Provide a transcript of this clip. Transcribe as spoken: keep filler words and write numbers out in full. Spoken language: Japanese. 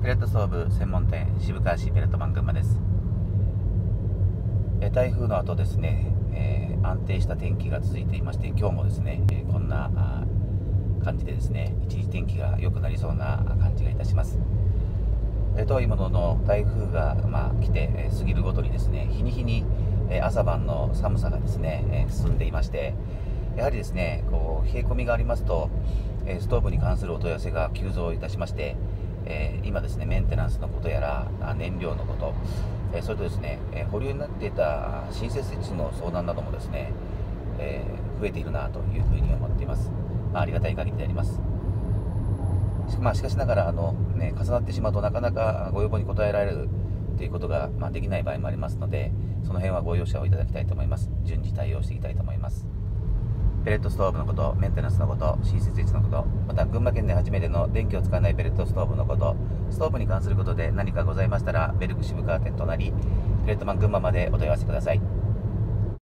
ペレットストーブ専門店渋川市ペレットマン群馬です。え台風の後ですね、えー、安定した天気が続いていまして、今日もですね、えー、こんな感じでですね、一時天気が良くなりそうな感じがいたします。えー、というものの台風が、まあ、来て、えー、過ぎるごとにですね、日に日に、えー、朝晩の寒さがですね、えー、進んでいまして、やはりですね、こう冷え込みがありますと、えー、ストーブに関するお問い合わせが急増いたしまして、えー、今ですね、メンテナンスのことやら燃料のこと、えー、それとですね、えー、保留になっていた新設設置の相談などもですね、えー、増えているなというふうに思っています。まあ、ありがたい限りであります。まあ、しかしながらあの、ね、重なってしまうとなかなかご要望に応えられるということが、まあ、できない場合もありますので、その辺はご容赦をいただきたいと思います。順次対応していきたいと思います。ペレットストーブのこと、メンテナンスのこと、新設置のこと、また群馬県で初めての電気を使わないペレットストーブのこと、ストーブに関することで何かございましたら、ベルク渋川店となりペレットマン群馬までお問い合わせください。